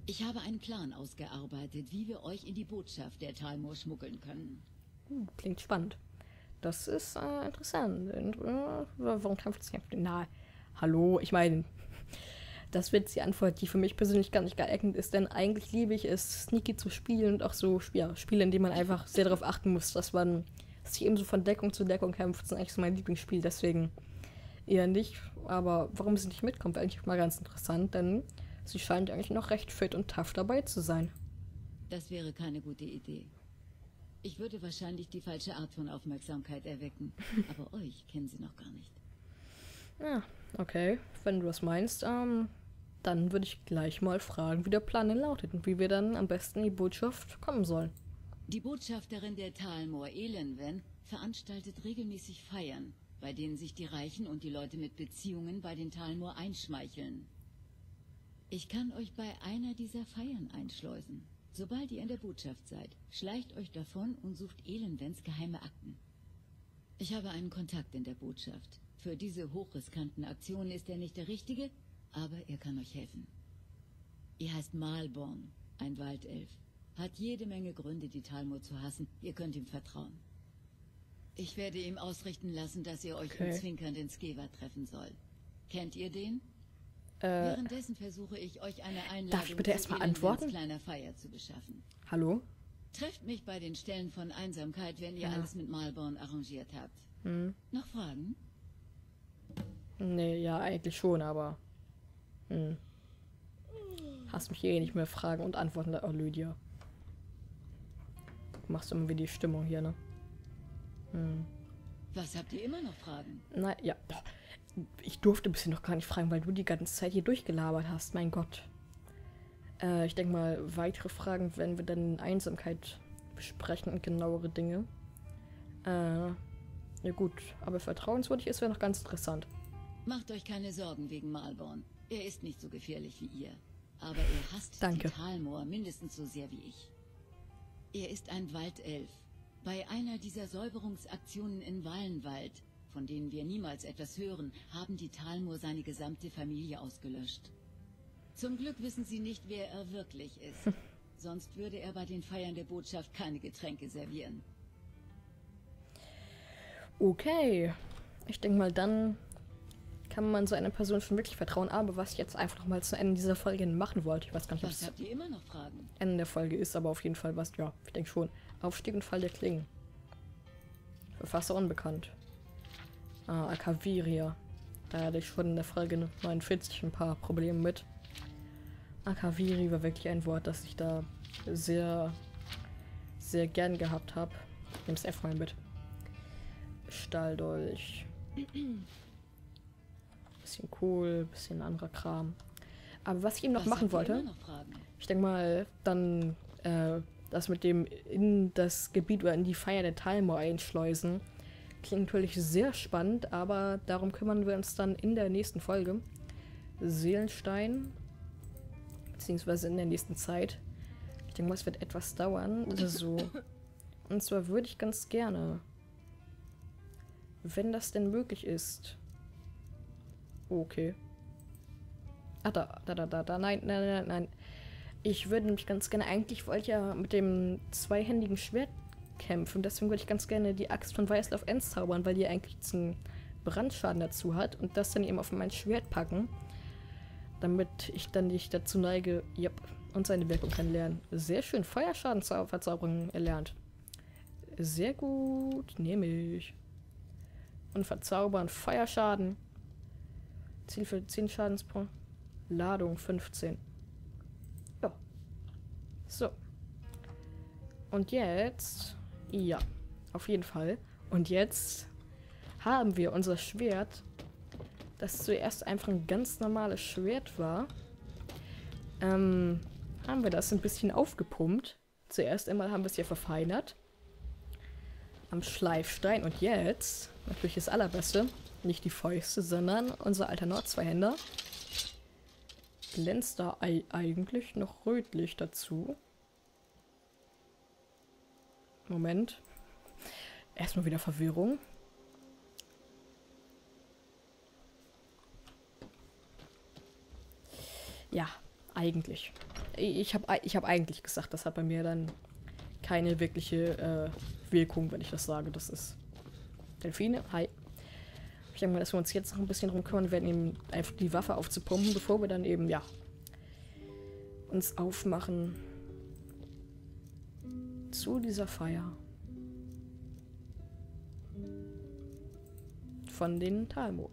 Ich habe einen Plan ausgearbeitet, wie wir euch in die Botschaft der Talmor schmuggeln können. Klingt spannend. Das ist interessant. Und, warum kämpft es nicht? Na, hallo, ich meine, das wird die Antwort, die für mich persönlich gar nicht geeignet ist, denn eigentlich liebe ich es, sneaky zu spielen und auch so Spiele, in denen man einfach sehr darauf achten muss, dass man sich eben so von Deckung zu Deckung kämpft. Das ist eigentlich so mein Lieblingsspiel, deswegen eher nicht. Aber warum sie nicht mitkommt, wäre eigentlich mal ganz interessant, denn sie scheint eigentlich noch recht fit und tough dabei zu sein. Das wäre keine gute Idee. Ich würde wahrscheinlich die falsche Art von Aufmerksamkeit erwecken, aber euch kennen sie noch gar nicht. Ja, okay, wenn du das meinst, dann würde ich gleich mal fragen, wie der Plan denn lautet und wie wir dann am besten in die Botschaft kommen sollen. Die Botschafterin der Talmor, Elenwen, veranstaltet regelmäßig Feiern, bei denen sich die Reichen und die Leute mit Beziehungen bei den Talmor einschmeicheln. Ich kann euch bei einer dieser Feiern einschleusen. Sobald ihr in der Botschaft seid, schleicht euch davon und sucht Elenwens geheime Akten. Ich habe einen Kontakt in der Botschaft. Für diese hochriskanten Aktionen ist er nicht der Richtige, aber er kann euch helfen. Er heißt Malborn, ein Waldelf. Hat jede Menge Gründe, die Talmor zu hassen. Ihr könnt ihm vertrauen. Ich werde ihm ausrichten lassen, dass ihr euch im zwinkernden Skeva treffen soll. Kennt ihr den? Währenddessen versuche ich, euch eine Einladung darf ich bitte erstmal antworten? Kleiner Feier zu beschaffen. Hallo? Trefft mich bei den Stellen von Einsamkeit, wenn ihr alles mit Malborn arrangiert habt. Noch Fragen? Nee, ja, eigentlich schon, aber hast mich eh nicht mehr fragen und antworten. Oh, Lydia. Du machst immer wieder die Stimmung hier, ne? Was, habt ihr immer noch Fragen? Na, ja. Ich durfte bisher noch gar nicht fragen, weil du die ganze Zeit hier durchgelabert hast. Mein Gott. Ich denke mal, weitere Fragen werden wir dann in Einsamkeit besprechen und genauere Dinge. Ja gut, aber vertrauenswürdig ist ja noch ganz interessant. Macht euch keine Sorgen wegen Malborn. Er ist nicht so gefährlich wie ihr. Aber er hasst die Talmor mindestens so sehr wie ich. Er ist ein Waldelf. Bei einer dieser Säuberungsaktionen in Wallenwald, von denen wir niemals etwas hören, haben die Talmor seine gesamte Familie ausgelöscht. Zum Glück wissen sie nicht, wer er wirklich ist. Sonst würde er bei den Feiern der Botschaft keine Getränke servieren. Okay. Ich denke mal, dann kann man so einer Person schon wirklich vertrauen. Aber was ich jetzt einfach noch mal zu Ende dieser Folge machen wollte, ich weiß gar nicht, ob es habt ihr immer noch Fragen? Ende der Folge ist, aber auf jeden Fall was, ja, ich denke schon. Aufstieg und Fall der Klingen. Verfasser unbekannt. Akaviria. Da hatte ich schon in der Folge 49 ein paar Probleme mit. Akaviri war wirklich ein Wort, das ich da sehr, sehr gern gehabt habe. Ich nehme es einfach mal mit. Stahldolch. Bisschen cool, bisschen anderer Kram. Aber was ich eben noch machen wollte, ich denke mal, dann das mit dem in das Gebiet oder in die Feier der Talmor einschleusen, klingt natürlich sehr spannend, aber darum kümmern wir uns dann in der nächsten Folge. Seelenstein, beziehungsweise in der nächsten Zeit. Ich denke mal, es wird etwas dauern. So. Und zwar würde ich ganz gerne, wenn das denn möglich ist. Okay. Ah, da. Nein. Ich würde nämlich ganz gerne, eigentlich wollte ich ja mit dem zweihändigen Schwert kämpfen. Deswegen würde ich ganz gerne die Axt von Weißlauf entzaubern, weil die eigentlich einen Brandschaden dazu hat. Und das dann eben auf mein Schwert packen. Damit ich dann nicht dazu neige, und seine Wirkung kennenlernen. Sehr schön, Feuerschadensverzauberung erlernt. Sehr gut, nehme ich. Und verzaubern, Feuerschaden. Ziel für 10 Schadenspunkte. Ladung 15. Ja. So. Und jetzt... Ja, auf jeden Fall. Und jetzt haben wir unser Schwert, das zuerst einfach ein ganz normales Schwert war. Haben wir das ein bisschen aufgepumpt. Zuerst einmal haben wir es hier verfeinert. Am Schleifstein. Und jetzt, natürlich das Allerbeste, nicht die Fäuste, sondern unser alter Nord-Zweihänder. Glänzt da eigentlich noch rötlich dazu. Moment. Erstmal wieder Verwirrung. Ja, eigentlich. Ich hab eigentlich gesagt, das hat bei mir dann keine wirkliche Wirkung, wenn ich das sage. Das ist Delfine. Hi. Ich denke mal, dass wir uns jetzt noch ein bisschen drum kümmern werden, eben einfach die Waffe aufzupumpen, bevor wir dann eben, ja, uns aufmachen zu dieser Feier von den Talmoor.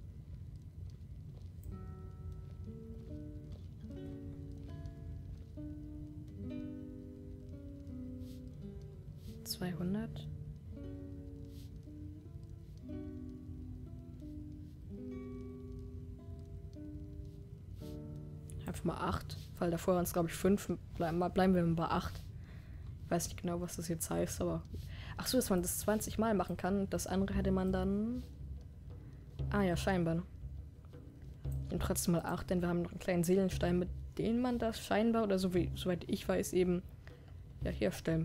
Einfach mal 8, weil davor waren es glaube ich 5. Bleiben wir bei 8. Ich weiß nicht genau, was das jetzt heißt, aber... Ach so, dass man das 20 Mal machen kann. Das andere hätte man dann... Ah ja, scheinbar. Und trotzdem mal 8, denn wir haben noch einen kleinen Seelenstein, mit dem man das scheinbar, oder so wie, soweit ich weiß, eben ja, herstellen.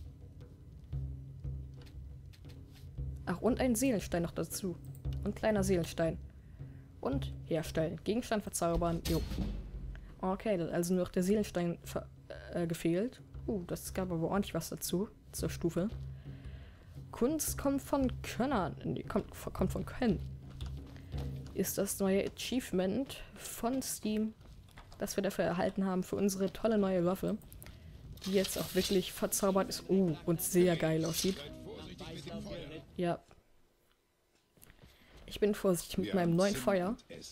Ach, und ein Seelenstein noch dazu. Und kleiner Seelenstein. Und herstellen. Gegenstand verzaubern. Jo. Okay, dann also nur noch der Seelenstein gefehlt. Das gab aber ordentlich was dazu. Zur Stufe. Kunst kommt von Könnern. Nee, kommt von Können. Ist das neue Achievement von Steam, das wir dafür erhalten haben für unsere tolle neue Waffe. Die jetzt auch wirklich verzaubert ist. Und sehr geil aussieht. Ja. Ich bin vorsichtig mit meinem neuen Feuer.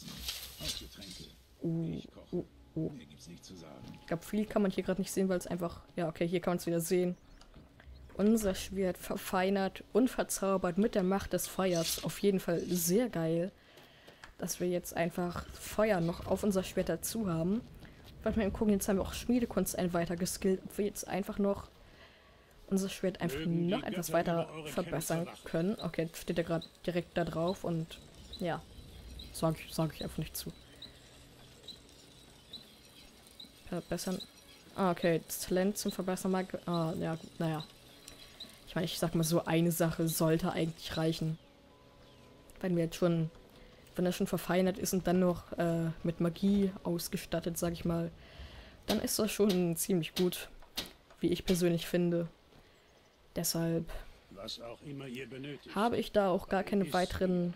Ich glaube, viel kann man hier gerade nicht sehen, weil es einfach... Ja, okay, hier kann man es wieder sehen. Unser Schwert verfeinert und verzaubert mit der Macht des Feuers. Auf jeden Fall sehr geil, dass wir jetzt einfach Feuer noch auf unser Schwert dazu haben. Ich wollte mal gucken, jetzt haben wir auch Schmiedekunst weiter geskillt, ob wir jetzt einfach noch unser Schwert einfach noch etwas weiter verbessern können. Okay, jetzt steht er gerade direkt da drauf und ja, sag ich einfach nicht zu. Verbessern. Ah, okay, das Talent zum Verbessern mag... Ah, ja, naja. Ich meine, ich sag mal so, eine Sache sollte eigentlich reichen. Wenn wir jetzt schon... Wenn er schon verfeinert ist und dann noch mit Magie ausgestattet, sag ich mal, dann ist das schon ziemlich gut, wie ich persönlich finde. Deshalb habe ich da auch gar keine weiteren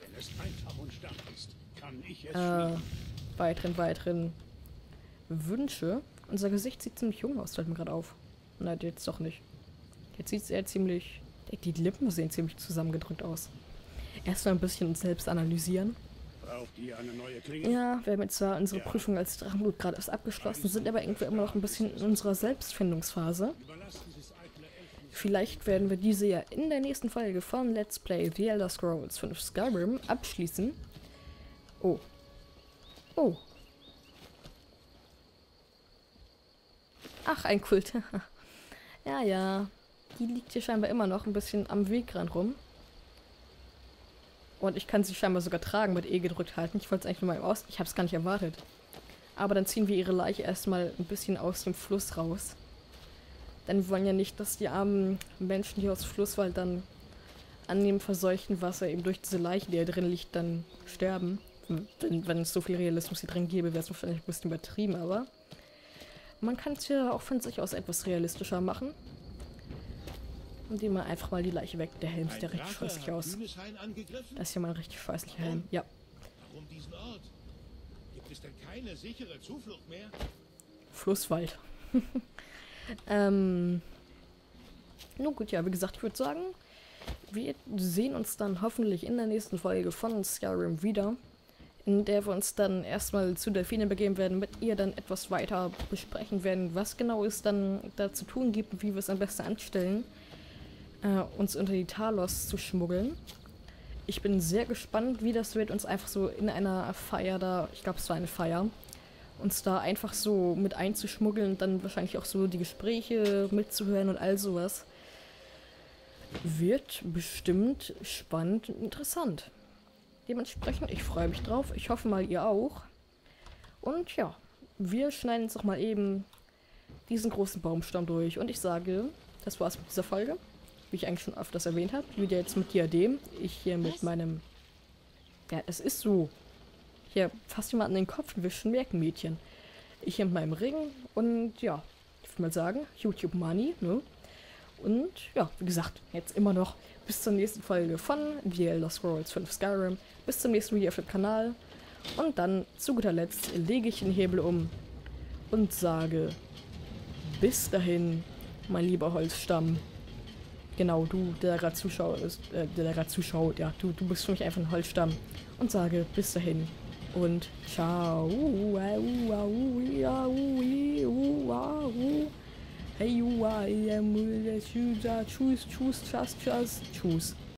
Wünsche. Unser Gesicht sieht ziemlich jung aus, fällt mir gerade auf. Nein, jetzt doch nicht. Jetzt sieht es eher ziemlich... Die Lippen sehen ziemlich zusammengedrückt aus. Erstmal ein bisschen uns selbst analysieren. Ja, wir haben jetzt zwar unsere Prüfung als Drachenblut gerade erst abgeschlossen, sind aber irgendwie immer noch ein bisschen in unserer Selbstfindungsphase. Vielleicht werden wir diese ja in der nächsten Folge von Let's Play The Elder Scrolls 5 Skyrim abschließen. Oh. Ach, ein Kult. Ja. Die liegt hier scheinbar immer noch ein bisschen am Wegrand rum. Und ich kann sie scheinbar sogar tragen, mit E gedrückt halten. Ich wollte es eigentlich nur mal aus... Ich habe es gar nicht erwartet. Aber dann ziehen wir ihre Leiche erstmal ein bisschen aus dem Fluss raus. Denn wir wollen ja nicht, dass die armen Menschen hier aus Flusswald dann an dem verseuchten Wasser eben durch diese Leiche, die da drin liegt, dann sterben. Wenn es so viel Realismus hier drin gäbe, wäre es wahrscheinlich ein bisschen übertrieben, aber man kann es ja auch von sich aus etwas realistischer machen. Indem man einfach mal die Leiche weg. Der Helm sieht ja richtig scheußlich aus. Das ist ja mal ein richtig scheußlicher Helm. Ja. Warum diesen Ort? Gibt es denn keine sichere Zuflucht mehr? Flusswald. Nun gut, ja, wie gesagt, ich würde sagen, wir sehen uns dann hoffentlich in der nächsten Folge von Skyrim wieder, in der wir uns dann erstmal zu Delphine begeben werden, mit ihr dann etwas weiter besprechen werden, was genau es dann da zu tun gibt und wie wir es am besten anstellen, uns unter die Talos zu schmuggeln. Ich bin sehr gespannt, wie das wird, uns einfach so in einer Feier da, ich glaube es war eine Feier, uns da einfach so mit einzuschmuggeln und dann wahrscheinlich auch so die Gespräche mitzuhören und all sowas. Wird bestimmt spannend und interessant. Dementsprechend, ich freue mich drauf. Ich hoffe mal, ihr auch. Und ja, wir schneiden jetzt noch mal eben diesen großen Baumstamm durch. Und ich sage, das war's mit dieser Folge. Wie ich eigentlich schon öfters erwähnt habe. Julia jetzt mit Diadem. Ich hier mit meinem... Ja, es ist so. Hier, fast jemand an den Kopf. Wir schon merken, Mädchen. Ich in meinem Ring und ja, ich würde mal sagen, YouTube Money, ne? Und ja, wie gesagt, jetzt immer noch bis zur nächsten Folge von The Elder Scrolls 5 Skyrim. Bis zum nächsten Video auf dem Kanal. Und dann zu guter Letzt lege ich den Hebel um und sage bis dahin, mein lieber Holzstamm. Genau, du, der gerade zuschaut, ja, du bist für mich einfach ein Holzstamm. Und sage bis dahin und ciao. Hey, you are, tschüss, tschüss, tschüss.